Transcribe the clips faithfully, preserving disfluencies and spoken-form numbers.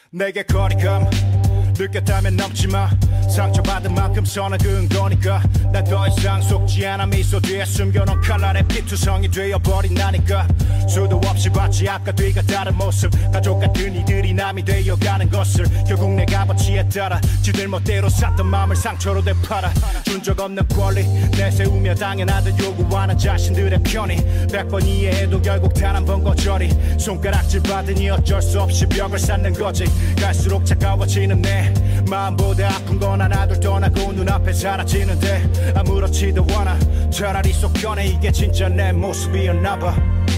내게 거리감 느꼈다면 넘지마. 상처받은 만큼 선을 그은 거니까. 난 더 이상 속지 않아. 미소 뒤에 숨겨놓은 칼날에 피투성이 되어버린 나니까. 수도 없이 봤지 앞과 뒤가 다른 모습. 가족 같은 이들이 남이 되어가는 것을. 결국 내 값어치에 따라 지들 멋대로 샀던 마음을 상처로 되팔아. 준 적 없는 권리 내세우며 당연하듯 요구하는 자신들의 편이. 백 번 이해해도 결국 단 한 번 거절이. 손가락질 받으니 어쩔 수 없이 벽을 쌓는 거지. 갈수록 차가워지는 내 마음보다 아픈 건 하나둘 떠나고 눈앞에 사라지는데 아무렇지도 않아. 차라리 속 편해. 이게 진짜 내 모습이었나봐.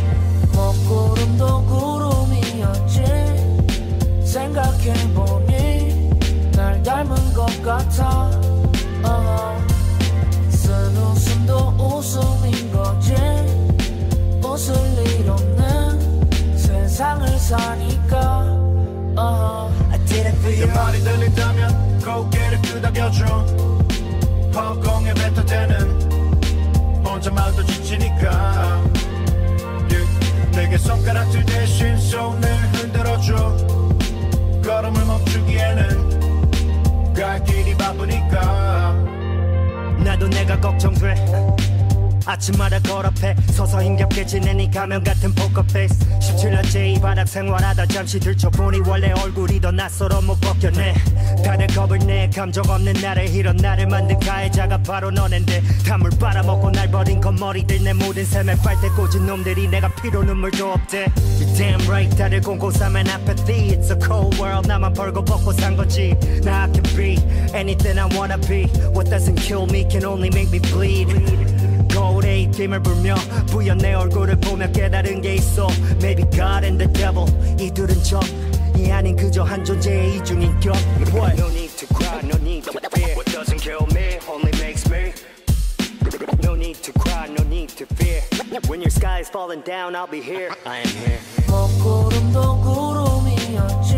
먹구름도 구름이었지. 생각해보니 날 닮은 것 같아. uh-huh. 쓴 웃음도 웃음인 거지. 웃을 일 없는 세상을 사니까. uh-huh. 내 말이 들린다면 고개를 끄덕여줘. 허공에 뱉어대는 혼잣말도 지치니까. yeah. 내게 손가락질 대신 손을 흔들어줘. 걸음을 멈추기에는 갈 길이 바쁘니까. 나도 내가 걱정돼. 아침마다 걸어패 서서 힘겹게 지내니 가면 같은 포커페이스. 십칠 년째 이 바닥 생활하다 잠시 들춰보니 원래 얼굴이 더 낯설어 못 벗겨내. 다들 겁을 내. 감정 없는 나를 이런 나를 만든 가해자가 바로 너넨데. 단물 빨아먹고 날 버린 건머리들. 내 모든 삶에 빨대 꽂은 놈들이 내가 피로 눈물도 없대. You're damn right. 다들 공고삼은 apathy. It's a cold world. 나만 벌고 벗고 산 거지. Now I can be anything I wanna be. What doesn't kill me can only make me bleed. 거울에 입김을 불며 부연 내 얼굴을 보며 깨달은 게 있어. Maybe God and the devil. 이들은 적이 아닌 그저 한 존재의 이중인격. What? No need to cry, no need to fear. What doesn't kill me only makes me. No need to cry, no need to fear. When your sky is falling down, I'll be here. I am here. 먹구름도 구름이었지.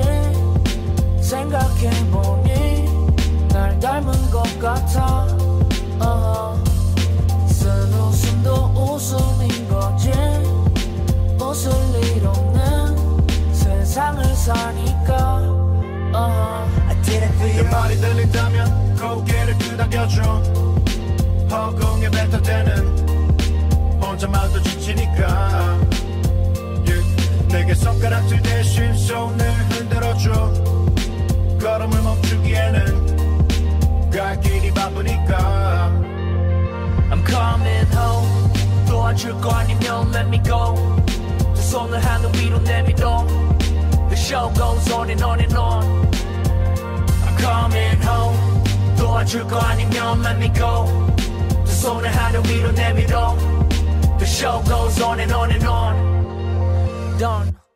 생각해보니 날 닮은 것 같아. uh-huh. 쓴 웃음도 웃음인 거지. 웃을 일 없는 세상을 사니까. uh-huh. 내 말이 들린다면 고개를 끄덕여줘. 허공에 뱉어대는 혼잣말도 지치니까. yeah. 내게 손가락질 대신 손을 흔들어줘. 걸음을 멈추기에는 갈 길이 바쁘니까. I'm coming home. 도와줄 거 아니면 let me go. 두 손을 하늘 위로 내밀어. The show goes on and on and on. I'm coming home. 도와줄 거 아니면 let me go. 두 손을 하늘 위로 내밀어. The show goes on and on and on. Done.